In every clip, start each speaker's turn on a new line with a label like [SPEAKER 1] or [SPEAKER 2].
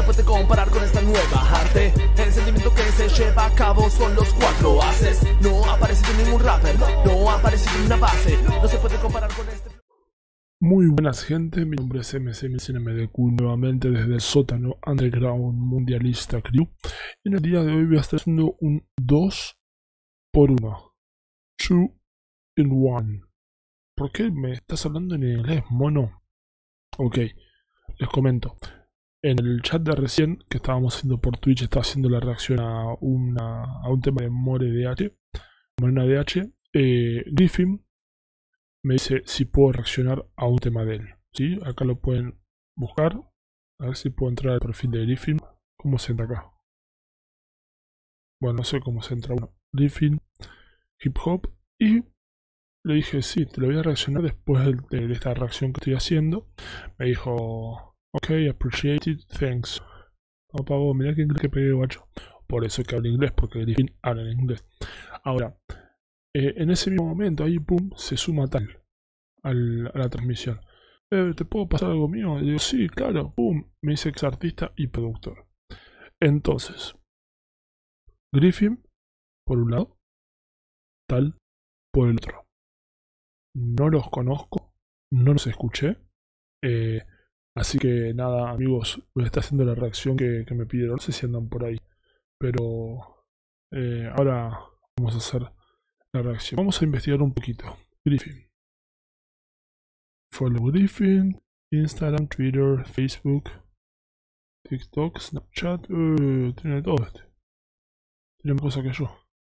[SPEAKER 1] se puede comparar con esta nueva arte. El sentimiento que se lleva a cabo son los 4 haces. No ha aparecido ningún rapper, no ha aparecido una base. No se puede comparar con este.
[SPEAKER 2] Muy buenas gente, mi nombre es MDQ, nuevamente desde el sótano Underground Mundialista Crew. Y en el día de hoy voy a estar haciendo un 2 por 1, 2 in 1. ¿Por qué me estás hablando en inglés, mono? Ok, les comento. En el chat de recién que estábamos haciendo por Twitch, estaba haciendo la reacción a un tema de Morena DH. Griffin me dice si puedo reaccionar a un tema de él. ¿Sí? Acá lo pueden buscar. A ver si puedo entrar al perfil de Griffin. ¿Cómo se entra acá? Bueno, no sé cómo se entra. Bueno, Griffin Hip Hop. Y le dije, sí, te lo voy a reaccionar después de esta reacción que estoy haciendo. Me dijo, ok, appreciate it, thanks. No, pavo, mirá que inglés que pegué, guacho. Por eso que habla inglés, porque Griffin habla en inglés. Ahora, en ese mismo momento, ahí, pum, se suma tal a la transmisión. ¿Te puedo pasar algo mío? Y digo, sí, claro, pum, me dice que es artista y productor. Entonces, Griffin, por un lado, tal, por el otro. No los conozco, no los escuché. Así que nada, amigos, voy a estar haciendo la reacción que me pidieron. No sé si andan por ahí, pero ahora vamos a hacer la reacción. Vamos a investigar un poquito. Griffin. Follow Griffin. Instagram, Twitter, Facebook, TikTok, Snapchat. Tiene todo este. Tiene más cosas que yo.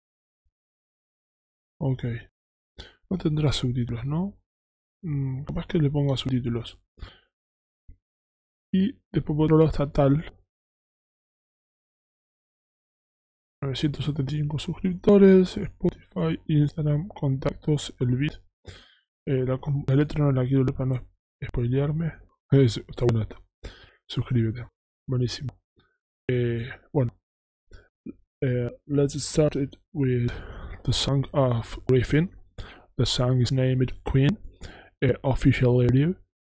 [SPEAKER 2] Ok. No tendrá subtítulos, ¿no? Capaz que le ponga subtítulos. Y después por otro lado está tal. 975 suscriptores, Spotify, Instagram, contactos, el beat. La letra no la quiero leer para no spoilearme. Está bueno esto. Suscríbete. Buenísimo. Bueno. Let's start it with the song of Griffin. The song is named Queen. Official radio.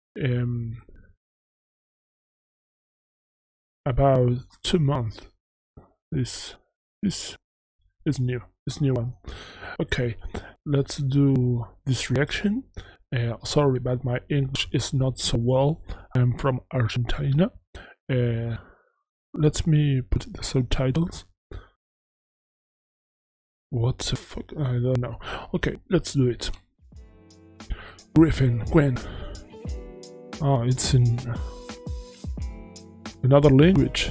[SPEAKER 2] About 2 months. This is new. It's new one. Okay, let's do this reaction. Sorry, but my English is not so well. I'm from Argentina. Let me put the subtitles. What the fuck? I don't know. Okay, let's do it. Griffin, Gwen. Oh, it's in another language.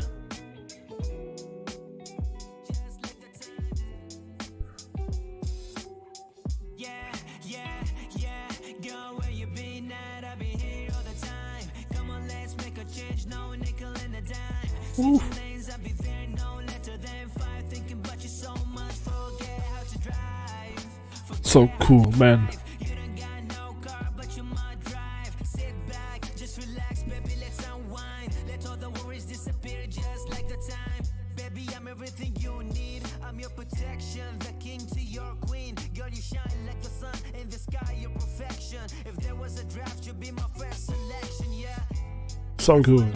[SPEAKER 2] So cool, man. So good.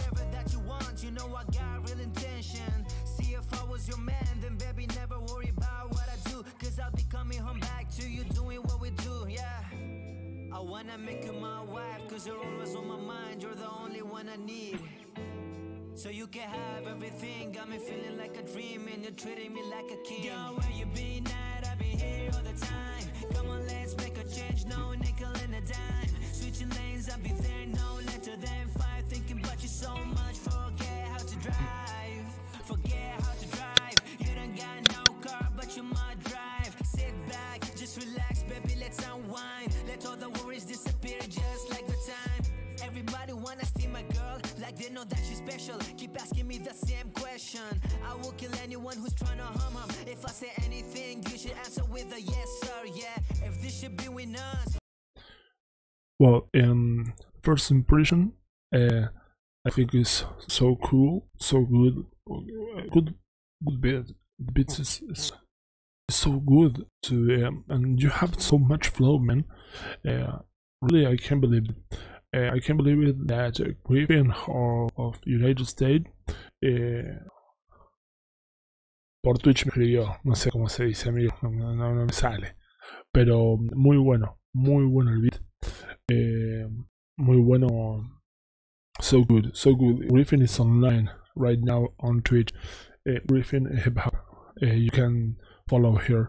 [SPEAKER 3] I wanna make you my wife, cause you're always on my mind, you're the only one I need. So you can have everything, got me feeling like a dream, and you're treating me like a king. Girl, where you been at? I've been here all the time. Come on, let's make a change, no nickel and a dime. Switching lanes, I'll be there, no later than 5. Thinking about you so much, forget how to drive. Forget how to drive. You don't got no car, but you might drive. Sit back, just relax, baby, let's unwind. Let all the worries disappear just like the time. Everybody wanna see my girl, like they know that she's special. Keep asking me the same question. I will kill anyone who's trying to harm him. If I say anything, you should answer with a yes sir, yeah. If this should be with us.
[SPEAKER 2] Well, first impression, I think it's so cool, so good. Good bit. The beats is so good to and you have so much flow, man. Really, I can't believe it. I can't believe it that Griffin of United States Por Twitch me escribió, no sé cómo se dice, amigo, no me sale. Pero muy bueno el beat. Muy bueno. So good. Griffin is online right now on Twitch. Griffin Hip Hop. You can follow here.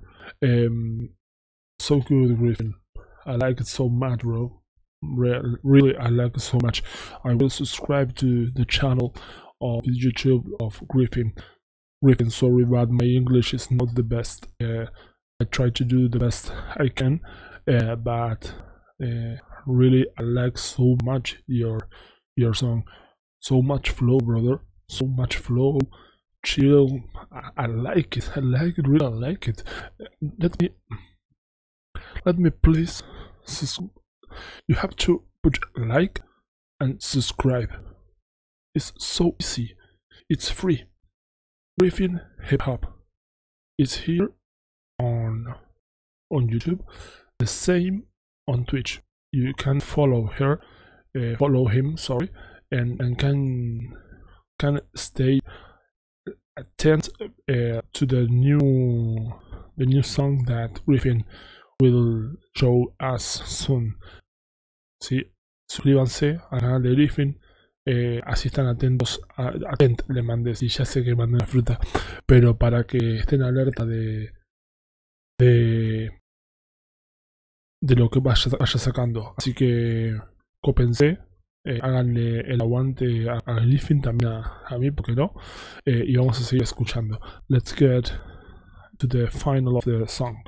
[SPEAKER 2] So good, Griffin. I like it so much, bro. Really, I like it so much. I will subscribe to the channel of YouTube of Griffin. Griffin, sorry, but my English is not the best. I try to do the best I can, but really, I like so much your song. So much flow, brother. So much flow. Chill. I like it. Really, I like it. Let me please. You have to put like and subscribe. It's so easy. It's free. Griffin Hip Hop is here on YouTube. The same on Twitch. You can follow her, follow him. Sorry, and can stay attentive to the new song that Griffin will show us soon. Sí, suscríbanse al canal de Griffin, así están atentos. Le mandé, sí, ya sé que mandé la fruta, pero para que estén alerta de lo que vaya sacando. Así que cópense, háganle el aguante a Griffin, también a mí, porque no, y vamos a seguir escuchando. Let's get to the final of the song.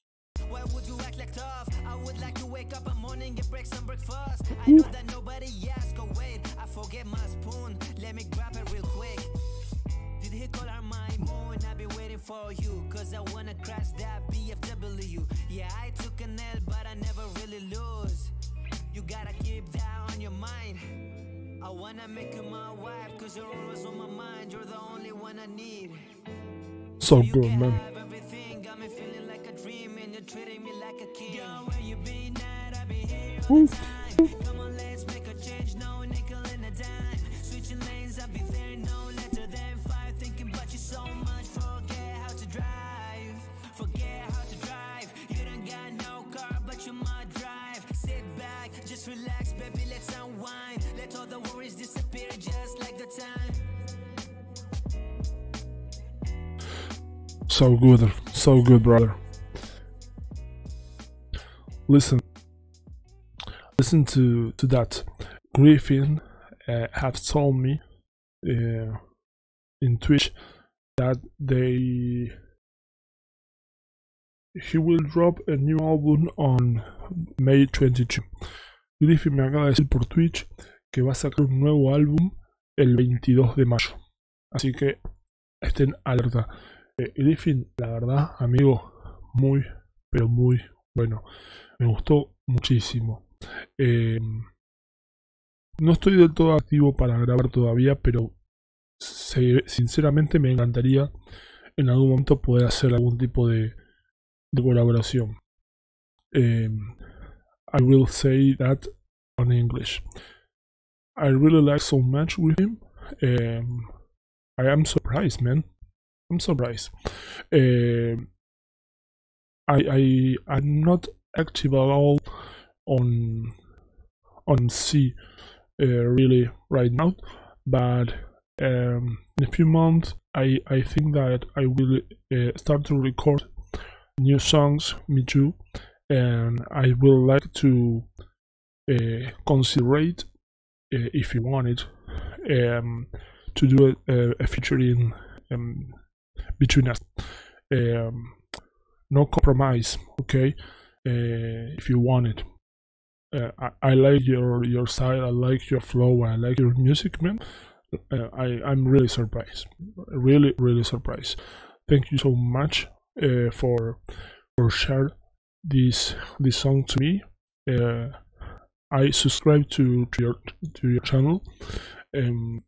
[SPEAKER 3] I know that nobody asked, oh wait, I forget my spoon, let me grab it real quick. Did he color my moon? I've been waiting for you, cause I wanna crash that BFW. Yeah, I took an L, but I never really lose. You gotta keep that on your mind. I wanna make you my wife, cause you're always on my mind. You're the only one I need.
[SPEAKER 2] So good, man.
[SPEAKER 3] Everything got me feeling like a dream, and you're treating me like a king. Girl, where you been at? I've been here all the time. Come on, let's make a change. No nickel and a dime. Switching lanes, I'll be there no later than 5. Thinking about you so much, forget how to drive. Forget how to drive. You don't got no car, but you might drive. Sit back, just relax, baby, let's unwind. Let all the worries disappear just like the time.
[SPEAKER 2] So good, brother. Listen to that. Griffin have told me in Twitch that he will drop a new album on May 22. Griffin me acaba de decir por Twitch que va a sacar un nuevo álbum el 22 de mayo. Así que estén alerta. Griffin, la verdad, amigo, muy, pero muy bueno. Me gustó muchísimo. No estoy del todo activo para grabar todavía, pero sinceramente me encantaría en algún momento poder hacer algún tipo de colaboración. I will say that on English. I really like so much with him. I am surprised, man. I'm surprised. I'm not active at all on C really right now, but in a few months I think that I will start to record new songs, me too, and I will like to consider it, if you want it, to do a featuring between us. No compromise, okay? If you want it. I like your style, I like your flow, I like your music, man. I'm really surprised, really surprised. Thank you so much for sharing this song to me. I subscribe to your channel, and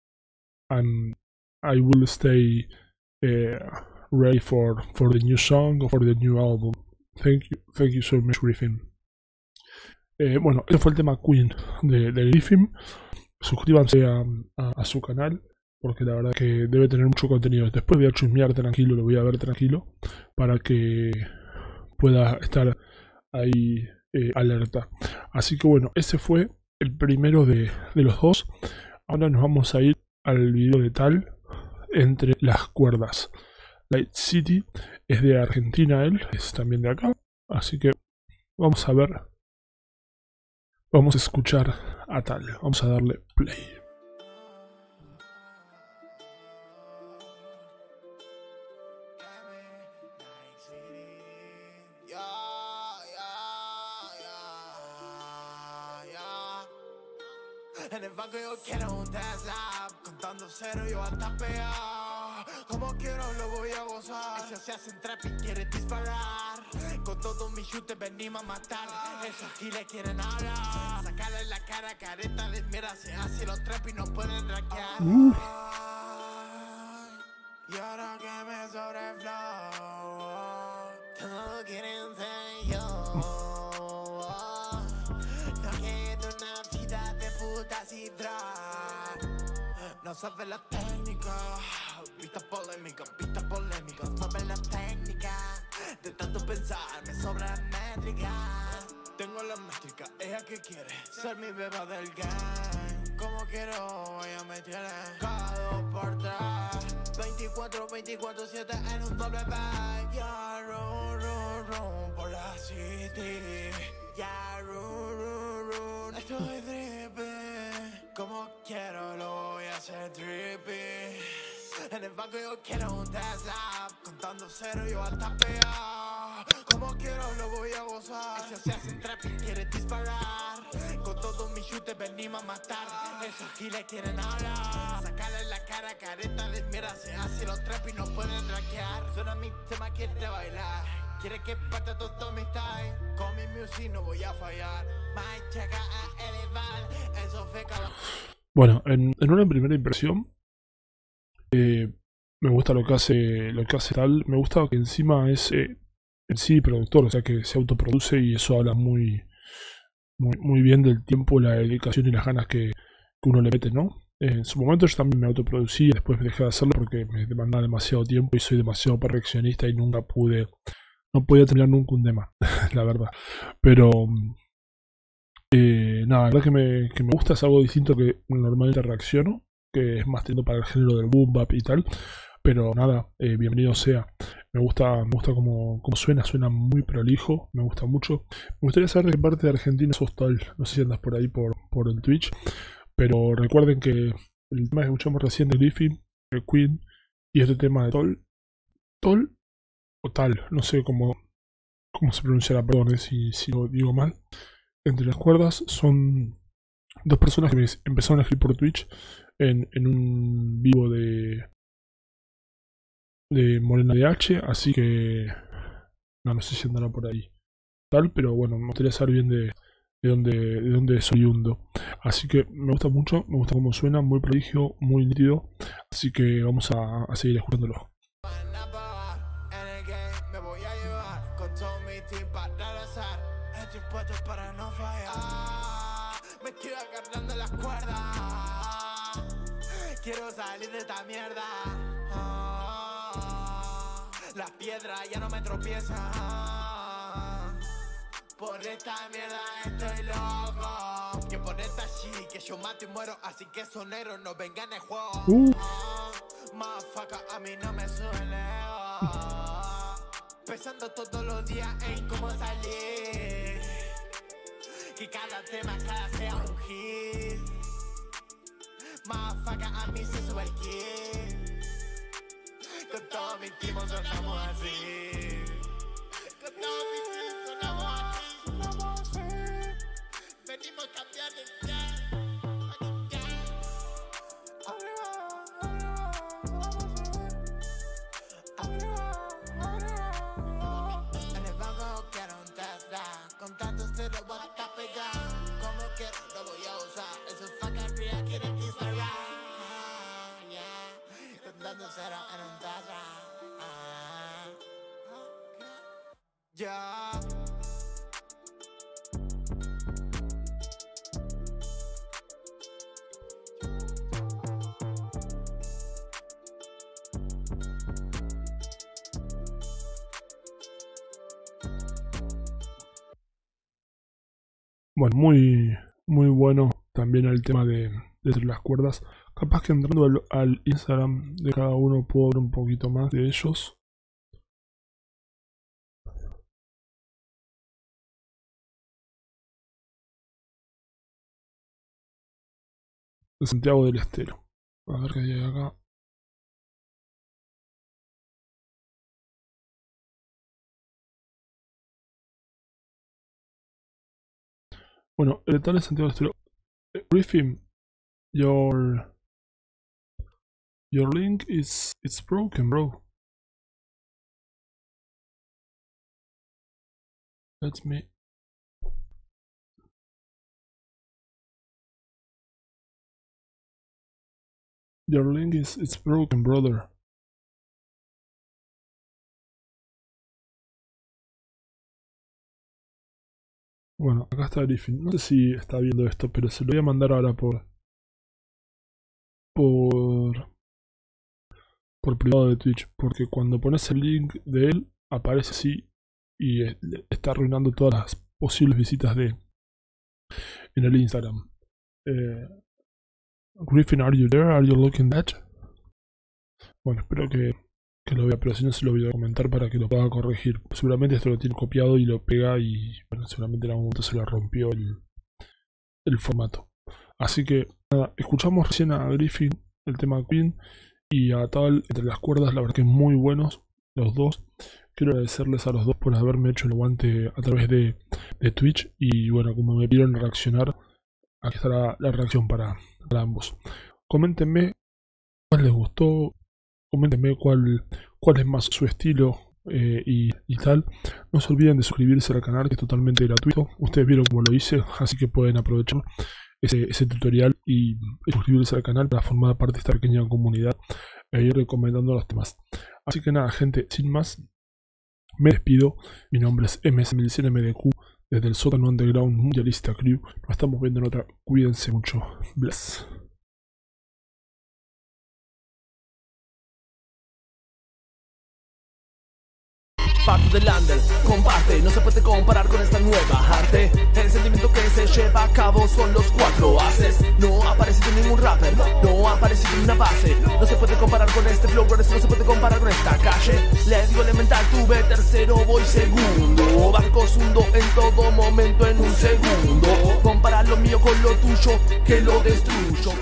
[SPEAKER 2] I will stay ready for the new song or for the new album. Thank you so much, Griffin. Bueno, este fue el tema Queen de Griffin. Suscríbanse a su canal. porque la verdad que debe tener mucho contenido. Después voy a chusmear tranquilo, lo voy a ver tranquilo, para que pueda estar ahí alerta. Así que bueno, ese fue el primero de los dos. Ahora nos vamos a ir al video de Tal, Entre las cuerdas. Light City es de Argentina, él es también de acá, así que vamos a ver, vamos a escuchar a Tal, vamos a darle play.
[SPEAKER 4] En el banco yo quiero un Tesla, contando cero yo hasta pegado. Como quiero lo voy a gozar. Ellos se hacen trap y quieren disparar. Con todos mis shooters venimos a matar. Esos giles quieren hablar. Sacarle la cara, careta, les mira, se hace los trap y no pueden rankear. Y ahora que me sobreflow, todos quieren ser yo. No quiero una vida de putas y drag. No sabes la técnica, vista polémica, no sabes la técnica. De tanto pensar me sobra la métrica. Tengo la métrica, ella que quiere ser mi beba del game. Como quiero, ella me tiene cada 2 por 3. 24/7 en un doble bag. Ya run por la city. Ya run, estoy dripping. Como quiero lo voy a hacer dripping. En el banco yo quiero un Tesla, contando cero yo hasta pegado. Como quiero lo voy a gozar. Ellos se hacen trap y quieren disparar. Con todos mis shooters venimos a matar. Esos giles quieren hablar. Sacarle la cara, careta, les mira, se hace los trap y no pueden rankear. Suena mi tema, quiere bailar. Quiere que parte todo mi style. Con mi music no voy a fallar. My checa a elevar. Eso fue cabrón.
[SPEAKER 2] Bueno, en una primera impresión, me gusta lo que hace Tal. Me gusta que encima es en sí productor, o sea que se autoproduce, y eso habla muy bien del tiempo, la dedicación y las ganas que uno le mete, ¿no? En su momento yo también me autoproducí y después me dejé de hacerlo porque me demandaba demasiado tiempo y soy demasiado perfeccionista y no podía terminar nunca un tema, la verdad. Pero nada, la verdad que me gusta, es algo distinto que normalmente reacciono, que es más tiendo para el género del boom bap y tal. Pero nada, bienvenido sea. Me gusta como suena muy prolijo, me gusta mucho. Me gustaría saber de qué parte de Argentina sos Tal. No sé si andas por ahí por el Twitch. Pero recuerden que el tema que escuchamos recién de Griffin, el Queen, y este tema de Tol o Tal, no sé cómo se pronunciará, perdón si lo digo mal. Entre las cuerdas son dos personas que me empezaron a escribir por Twitch en un vivo de Morena DH, así que no sé si andará por ahí Tal, pero bueno, me gustaría saber bien de dónde es oriundo. Así que me gusta mucho, me gusta cómo suena, muy prodigio, muy nítido, así que vamos a seguir escuchándolo.
[SPEAKER 4] Para no fallar, me estoy agarrando las cuerdas. Quiero salir de esta mierda. Las piedras ya no me tropiezan. Por esta mierda estoy loco. Que por esta shit que yo mato y muero. Así que soneros no vengan en juego. Motherfucker, a mí no me suele. Pensando todos los días en cómo salir. Que cada tema, cada sea un hit. Motherfucker, a mí se sube el kit. Con todos mis timos sonamos así. Con todos mis timos sonamos así. Venimos a cambiar el game. En el banco quiero un Tesla. Con tantos te lo voy a pegar. Como quiero lo voy a usar. Esos fucking real quieren disparar. Dando cero en un Tesla. Ya.
[SPEAKER 2] Bueno, muy bueno también el tema de las cuerdas. Capaz que entrando al Instagram de cada uno puedo ver un poquito más de ellos. De Santiago del Estero. A ver qué hay acá. Bueno, el tal de Santiago del Estero. Griffin, your link it's broken, bro. Let me. Your link it's broken, brother. Bueno, acá está Griffin. No sé si está viendo esto, pero se lo voy a mandar ahora por privado de Twitch, porque cuando pones el link de él aparece así y está arruinando todas las posibles visitas en el Instagram. Griffin, are you there? Are you looking at? Bueno, espero que lo vea, pero si no se lo voy a comentar para que lo pueda corregir. Seguramente esto lo tiene copiado y lo pega y bueno, seguramente en algún momento se le rompió el formato. Así que nada, escuchamos recién a Griffin el tema Queen y a Tal entre las cuerdas, la verdad que muy buenos los dos. Quiero agradecerles a los dos por haberme hecho el aguante a través de Twitch y bueno, como me pidieron reaccionar, aquí estará la reacción para ambos. Coméntenme cuál les gustó, coméntenme cuál es más su estilo y tal. No se olviden de suscribirse al canal, que es totalmente gratuito. Ustedes vieron cómo lo hice, así que pueden aprovechar ese tutorial y suscribirse al canal para formar parte de esta pequeña comunidad e ir recomendando los temas. Así que nada, gente, sin más, me despido. Mi nombre es MS1000CNMDQ desde el sótano underground mundialista crew. Nos estamos viendo en otra. Cuídense mucho. Bless.
[SPEAKER 1] Parte del under, comparte, no se puede comparar con esta nueva arte. El sentimiento que se lleva a cabo son los 4 haces. No ha aparecido ningún rapper, no ha aparecido en una base. No se puede comparar con este flow, no se puede comparar con esta calle. Le digo elemental, tuve tercero, voy segundo. Barcos hundo en todo momento en un segundo. Compara lo mío con lo tuyo, que lo destruyo.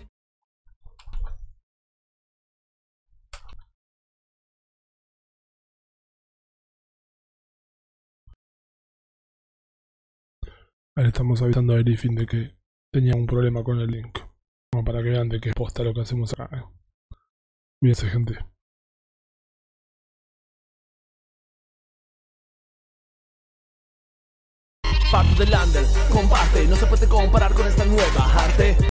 [SPEAKER 2] Ahí estamos avisando a Griffin de que tenía un problema con el link. Como para que vean de qué es posta lo que hacemos acá. Cuídense, gente.
[SPEAKER 1] Parte del under, comparte, no se puede comparar con esta nueva arte.